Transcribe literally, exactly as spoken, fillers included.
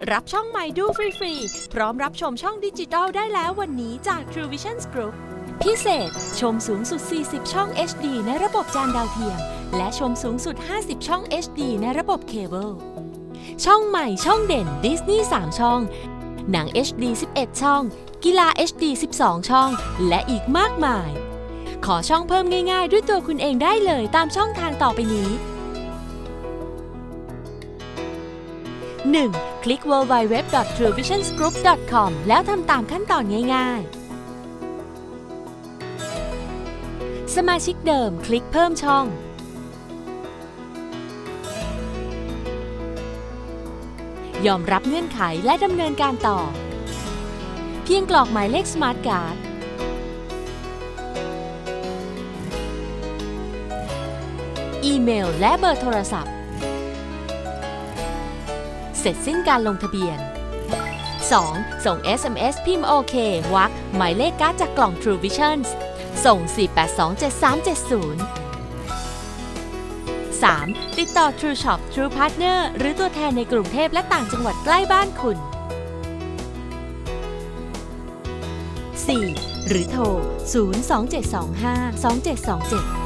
รับช่องใหม่ดูฟรีๆพร้อมรับชมช่องดิจิทัลได้แล้ววันนี้จาก True Vision Group พิเศษชมสูงสุดสี่สิบช่อง เอช ดี ในระบบจานดาวเทียมและชมสูงสุดห้าสิบช่อง เอช ดี ในระบบเคเบิลช่องใหม่ช่องเด่นดิสนีย์สามช่องหนัง เอช ดี สิบเอ็ดช่องกีฬา เอช ดี สิบสองช่องและอีกมากมายขอช่องเพิ่มง่ายๆด้วยตัวคุณเองได้เลยตามช่องทางต่อไปนี้ หนึ่ง คลิก ดับเบิลยู ดับเบิลยู ดับเบิลยู ดอท ทรูวิชั่นกรุ๊ป ดอท คอม แล้วทำตามขั้นตอนง่ายๆสมาชิกเดิมคลิกเพิ่มช่องยอมรับเงื่อนไขและดำเนินการต่อเพียงกรอกหมายเลขสมาร์ทการ์ดอีเมลและเบอร์โทรศัพท์เสร็จสิ้นการลงทะเบียน สอง ส่ง เอส เอ็ม เอส พิมพ์โอเควรรคหมายเลขการ์ดจากกล่อง True Vision ส่ง สี่ แปด สอง เจ็ด สาม เจ็ด ศูนย์ สาม ติดต่อ True Shop True Partner หรือตัวแทนในกรุงเทพและต่างจังหวัดใกล้บ้านคุณ สี่ หรือโทร ศูนย์ สอง เจ็ด สอง ห้า สอง เจ็ด สอง เจ็ด